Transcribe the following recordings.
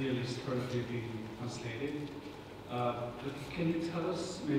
deal is currently being translated. Can you tell us maybe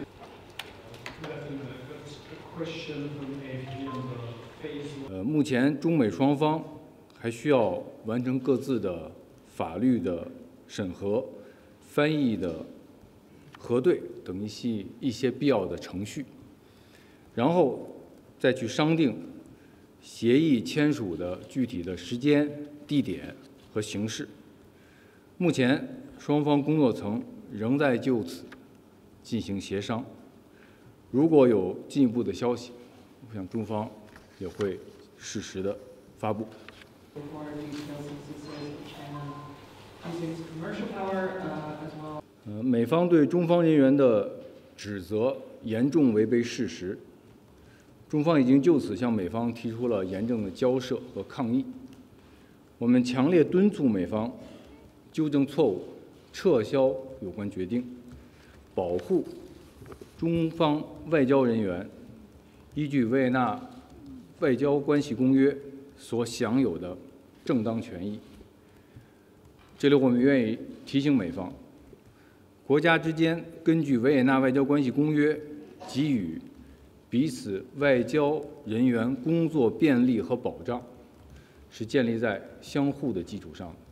a question from AFP on the phase? 目前中美双方还需要完成各自的法律的审核、翻译的核对等一些必要的程序，然后再去商定协议签署的具体的时间、地点和形式。目前双方工作层仍在就此进行协商。如果有进一步的消息，我想中方也会适时的发布。美方对中方人员的指责严重违背事实，中方已经就此向美方提出了严正的交涉和抗议。我们强烈敦促美方纠正错误，撤销有关决定，保护中方外交人员依据《维也纳外交关系公约》所享有的正当权益。这里我们愿意提醒美方，国家之间根据《维也纳外交关系公约》给予彼此外交人员工作便利和保障，是建立在相互的基础上的。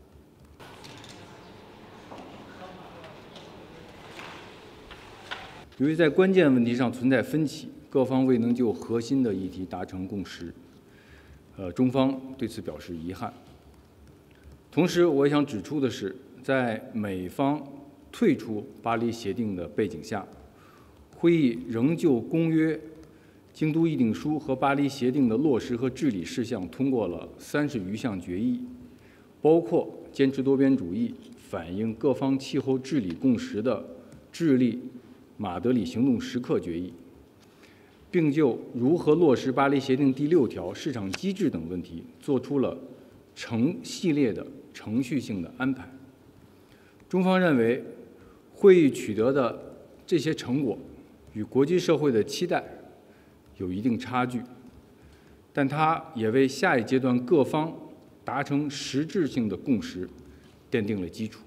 由于在关键问题上存在分歧，各方未能就核心的议题达成共识，中方对此表示遗憾。同时，我也想指出的是，在美方退出巴黎协定的背景下，会议仍就公约、京都议定书和巴黎协定的落实和治理事项通过了30余项决议，包括坚持多边主义、反映各方气候治理共识的智利马德里行动时刻决议，并就如何落实巴黎协定第6条市场机制等问题作出了成系列的程序性的安排。中方认为，会议取得的这些成果与国际社会的期待有一定差距，但它也为下一阶段各方达成实质性的共识奠定了基础。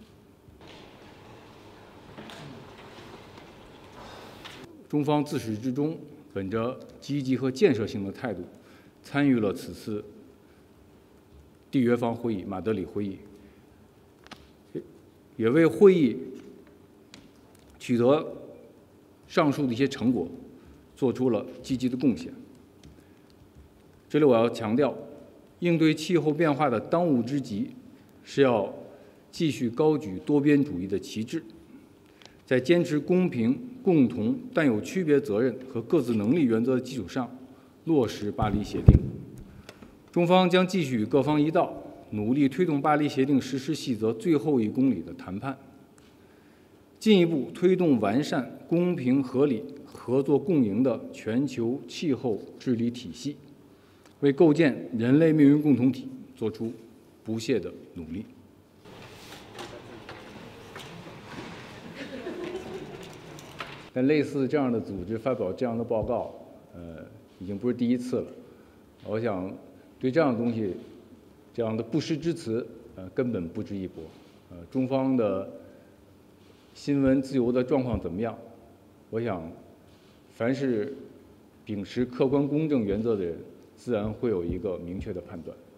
中方自始至终本着积极和建设性的态度，参与了此次缔约方会议马德里会议，也为会议取得上述的一些成果做出了积极的贡献。这里我要强调，应对气候变化的当务之急是要继续高举多边主义的旗帜，在坚持公平、共同但有区别责任和各自能力原则的基础上落实巴黎协定。中方将继续与各方一道，努力推动巴黎协定实施细则最后1公里的谈判，进一步推动完善公平合理、合作共赢的全球气候治理体系，为构建人类命运共同体做出不懈的努力。但类似这样的组织发表这样的报告，已经不是第一次了。我想对这样的东西，这样的不实之词，根本不值一驳。中方的新闻自由的状况怎么样？我想，凡是秉持客观公正原则的人，自然会有一个明确的判断。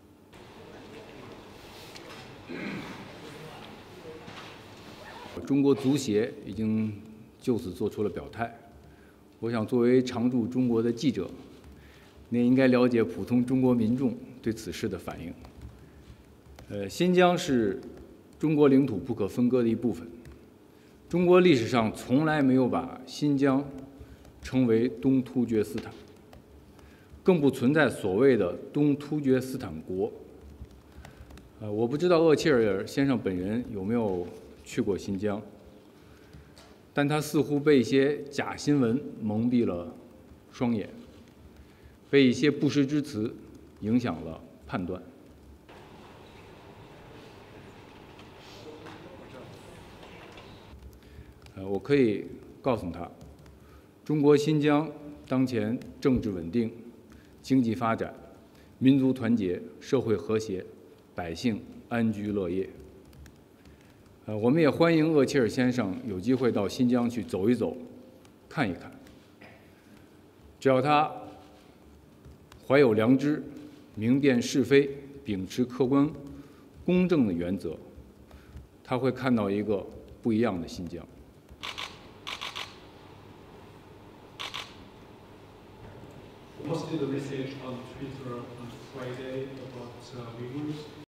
中国足协已经就此做出了表态。我想，作为常驻中国的记者，您应该了解普通中国民众对此事的反应。新疆是中国领土不可分割的一部分。中国历史上从来没有把新疆称为东突厥斯坦，更不存在所谓的东突厥斯坦国。我不知道厄齐尔先生本人有没有去过新疆，但他似乎被一些假新闻蒙蔽了双眼，被一些不实之词影响了判断。我可以告诉他，中国新疆当前政治稳定、经济发展、民族团结、社会和谐、百姓安居乐业。 我们也欢迎厄齐尔先生有机会到新疆去走一走、看一看。只要他怀有良知，明辨是非，秉持客观公正的原则，他会看到一个不一样的新疆。 Posted a message on Twitter on Friday about Uyghurs.